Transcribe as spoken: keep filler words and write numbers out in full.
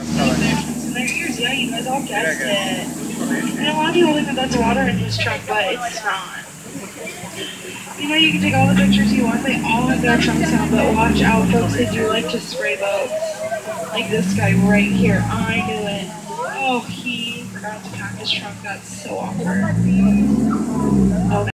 in their ears. Yeah, you guys all guessed it. And a lot of people think that that's water in his truck, but it's not. You know, you can take all the pictures you want. They all have their trunks on, but watch out, folks. They do like to spray boats. Like this guy right here. I knew it. Oh, he forgot to pack his trunk. That's so awkward. Oh,